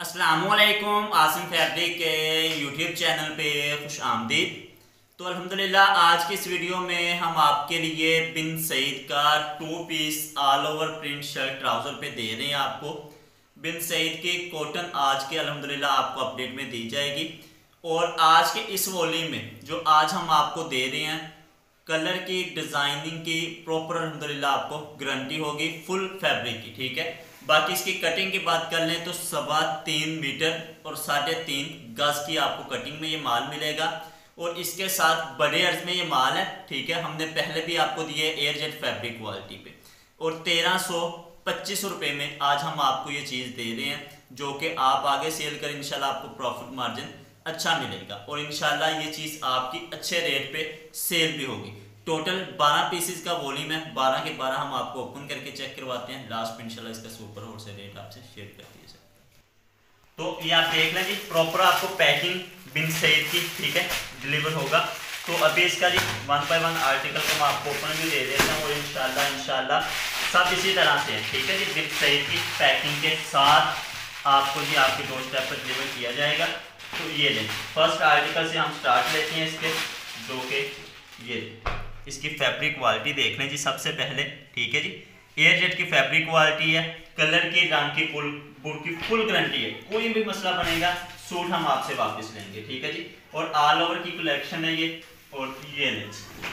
अस्सलामुअलैकुम आसिम फैब्रिक के YouTube channel पे खुश आमदीद। तो अल्हम्दुलिल्लाह आज की इस वीडियो में हम आपके लिए बिन सईद का 2 piece all over print shirt trouser पे दे रहे हैं। आपको बिन सईद की कॉटन आज के अल्हम्दुलिल्लाह आपको अपडेट में दी जाएगी। और आज के इस वॉल्यूम में जो आज हम आपको दे रहे हैं कलर की डिज़ाइनिंग की प्रॉपर अल्हम्दुलिल्लाह आपको गारंटी होगी फुल फैब्रिक की, ठीक है। बाकी इसकी कटिंग की बात कर लें तो 3.25 मीटर और 3.5 गज की आपको कटिंग में ये माल मिलेगा। और इसके साथ बड़े अर्ज में ये माल है, ठीक है। हमने पहले भी आपको दिए एयर जेट फैब्रिक क्वालिटी पे और 1325 रुपये में आज हम आपको ये चीज़ दे रहे हैं, जो कि आप आगे सेल कर इंशाल्लाह आपको प्रॉफिट मार्जिन अच्छा मिलेगा और इंशाल्लाह ये चीज़ आपकी अच्छे रेट पे सेल भी होगी। टोटल 12 पीसेस का वॉल्यूम है, 12 के 12 हम आपको ओपन करके चेक करवाते हैं। लास्ट में इंशाल्लाह इसका सुपर होलसेल रेट आपसे शेयर कर दिया जाए। तो ये आप देख लें जी, प्रॉपर आपको पैकिंग बिन सईद की, ठीक है, डिलीवर होगा। तो अभी इसका जी 1 बाय 1 आर्टिकल को मैं आपको ओपन भी दे देता हूँ और इंशाल्लाह सब इसी तरह से है, ठीक है जी। बिन सईद की पैकिंग के साथ आपको जी आपके डोर स्टेप पर डिलीवर किया जाएगा। तो ये लें, फर्स्ट आर्टिकल से हम स्टार्ट लेते हैं इसके, जो कि ये इसकी फैब्रिक क्वालिटी देख लें जी सबसे पहले, ठीक है जी। एयर जेट की फैब्रिक क्वालिटी है, कलर की रंग की फुल गारंटी है। कोई भी मसला बनेगा सूट हम आपसे वापस लेंगे, ठीक है जी। और ऑल ओवर की कलेक्शन है ये। और ये लें,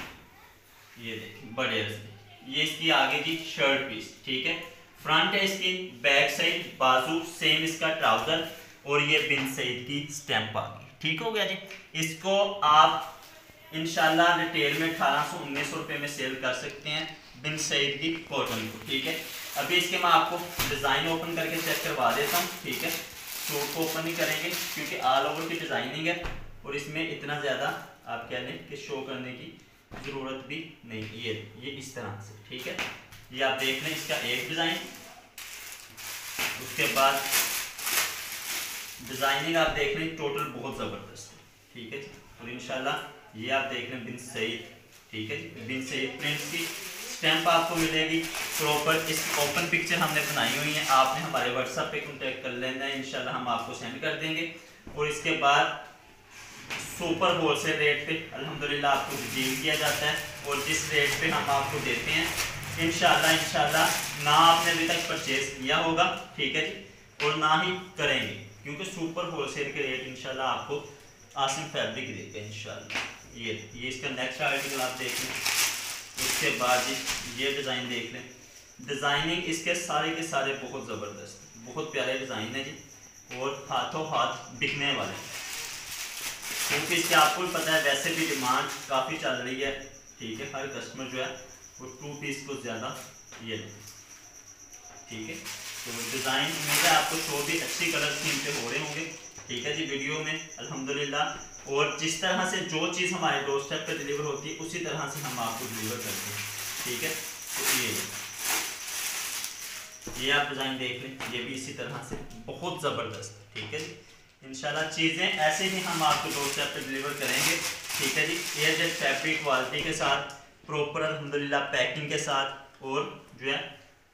ये देखिए बड़े ये इसकी आगे जी शर्ट पीस, ठीक है। फ्रंट है इसकी, बैक साइड बाजू सेम इसका ट्राउजर और ये बिन सईद की स्टैंप आ गई, ठीक हो गया जी। इसको आप इंशाल्लाह रिटेल में 1800-1900 रुपये में सेल कर सकते हैं बिन सईद की कॉटन को, ठीक है। अभी इसके मैं आपको डिज़ाइन ओपन करके चेक करवा देता हूँ, ठीक है। सूट को ओपन नहीं करेंगे क्योंकि ऑल ओवर की डिज़ाइनिंग है और इसमें इतना ज़्यादा आप कह लें कि शो करने की ज़रूरत भी नहीं। ये इस तरह से, ठीक है। ये आप देख लें इसका एक डिज़ाइन, उसके बाद डिज़ाइनिंग आप देख लें टोटल बहुत ज़बरदस्त है, ठीक है जी। और इंशाल्लाह ये आप देख लें बिन सईद, ठीक है जी। बिन सईद प्रिंट्स की स्टैंप आपको मिलेगी प्रॉपर। इसकी ओपन पिक्चर हमने बनाई हुई है, आपने हमारे व्हाट्सएप पे कांटेक्ट कर लेना है, इंशाल्लाह हम आपको सेंड कर देंगे। और इसके बाद सुपर होलसेल रेट पे अल्हम्दुलिल्लाह आपको रिडीम किया जाता है। और जिस रेट पे हम आपको देते हैं इंशाल्लाह ना आपने अभी तक परचेज किया होगा, ठीक है जी, और ना ही करेंगे, क्योंकि सुपर होलसेल के रेट इंशाल्लाह आपको आसिम फैब्रिक देते हैं इंशाल्लाह। ये इसका नेक्स्ट आर्टिकल आप देख लें, उसके बाद ये डिज़ाइन देख लें। डिज़ाइनिंग इसके सारे के सारे बहुत ज़बरदस्त, बहुत प्यारे डिज़ाइन है जी और हाथों हाथ बिकने वाले हैं, क्योंकि इसके आपको भी पता है वैसे भी डिमांड काफ़ी चल रही है, ठीक है। हर कस्टमर जो है वो 2 पीस को ज़्यादा ये लें, ठीक है। तो डिज़ाइन उम्मीद है आपको शो भी अच्छी कलर स्कीम पे हो रहे होंगे, ठीक है जी, वीडियो में अल्हम्दुलिल्लाह। और जिस तरह से जो चीज़ हमारे डोर स्टेप पर डिलीवर होती है उसी तरह से हम आपको डिलीवर करते हैं, ठीक है। तो ये आप डिज़ाइन देख लें, ये भी इसी तरह से बहुत ज़बरदस्त, ठीक है जी। इंशाल्लाह चीज़ें ऐसे ही हम आपको डोर स्टेप पर डिलीवर करेंगे, ठीक है जी। एयर जेट फैब्रिक क्वालिटी के साथ प्रॉपर अल्हम्दुलिल्लाह पैकिंग के साथ। और जो है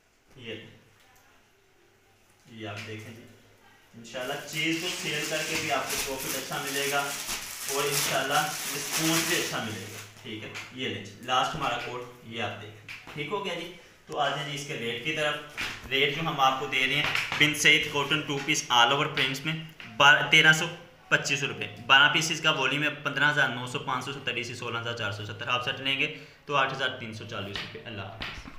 ये आप देखें जी, इंशाल्लाह चीज़ को सेल करके भी आपको प्रॉफिट अच्छा मिलेगा और इंशाल्लाह रिस्पॉन्स भी अच्छा मिलेगा, ठीक है। ये लें, लास्ट हमारा कोड ये आप देखें, ठीक हो गया जी। तो आ जाए जी इसके रेट की तरफ। रेट जो हम आपको दे रहे हैं Bin Saeed cotton 2 piece all over prints में 1325 रुपये, 12 पीसेस का वॉल्यूम है, 15,900, 570, 16,470। आप सेट लेंगे तो 8,340 रुपये। अल्लाह हाफ़िज़।